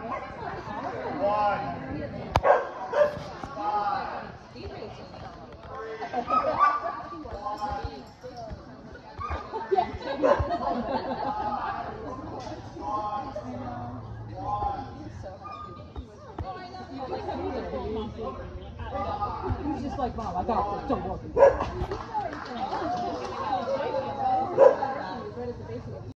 He's just like, Mom, I got this, don't worry.